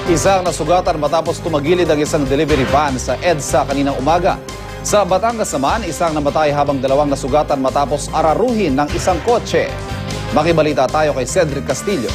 Isang nasugatan matapos tumagilid ang isang delivery van sa EDSA kaninang umaga. Sa Batangas naman, isang namatay habang dalawang nasugatan matapos araruhin ng isang kotse. Makibalita tayo kay Cedric Castillo.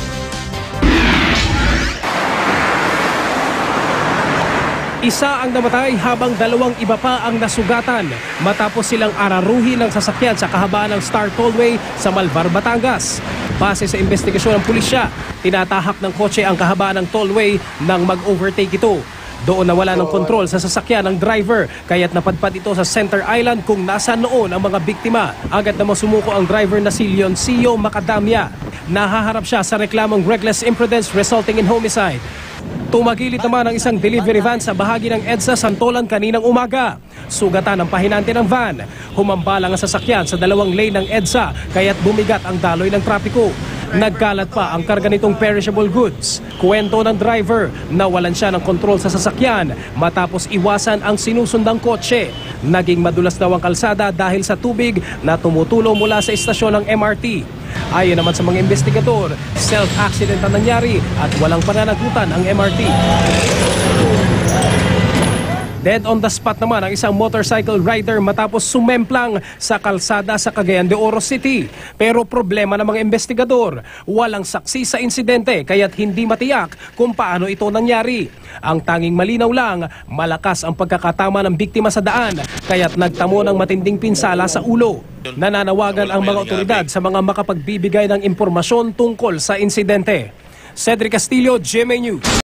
Isa ang namatay habang dalawang iba pa ang nasugatan matapos silang araruhin ng sasakyan sa kahabaan ng Star Tollway sa Malvar, Batangas. Base sa investigasyon ng pulisya, tinatahak ng kotse ang kahabaan ng tollway nang mag-overtake ito. Doon nawala ng kontrol sa sasakyan ng driver, kaya't napadpad ito sa Center Island kung nasaan noon ang mga biktima. Agad namang sumuko ang driver na si Leoncio Macadamia. Nahaharap siya sa reklamong reckless imprudence resulting in homicide. Tumagilid naman ang isang delivery van sa bahagi ng EDSA Santolan kaninang umaga. Sugatan ang pahinante ng van. Humambalang ang sasakyan sa dalawang lane ng EDSA kaya't bumigat ang daloy ng trapiko. Nagkalat pa ang karga nitong perishable goods. Kwento ng driver, nawalan siya ng kontrol sa sasakyan matapos iwasan ang sinusundang kotse. Naging madulas daw ang kalsada dahil sa tubig na tumutulo mula sa istasyon ng MRT. Ayon naman sa mga investigador, self-accident ang nangyari at walang pananagutan ang MRT. Dead on the spot naman ang isang motorcycle rider matapos sumemplang sa kalsada sa Cagayan de Oro City. Pero problema ng mga investigador, walang saksi sa insidente kaya't hindi matiyak kung paano ito nangyari. Ang tanging malinaw lang, malakas ang pagkakatama ng biktima sa daan kaya't nagtamo ng matinding pinsala sa ulo. Nananawagan ang mga otoridad sa mga makapagbibigay ng impormasyon tungkol sa insidente. Cedric Castillo, GMA News.